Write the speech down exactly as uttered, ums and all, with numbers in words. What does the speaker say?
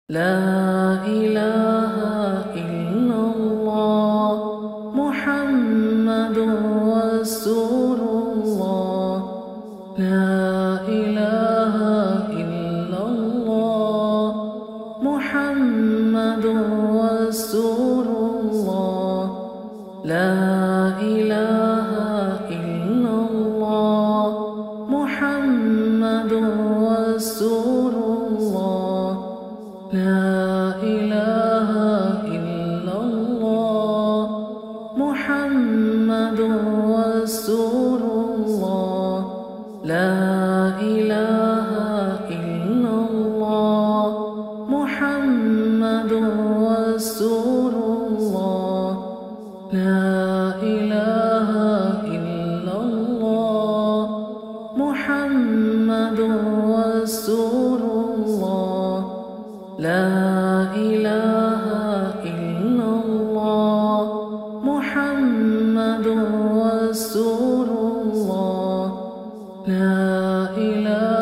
لا إله إلا الله محمد رسول الله. لا إله إلا الله محمد رسول الله. لا إله إلا الله محمد رسول الله. لا إله إلا الله محمد رسول الله. لا إله إلا الله محمد رسول الله. لا إله إلا الله محمد رسول الله. لا إله إلا الله محمد رسول الله. لا إله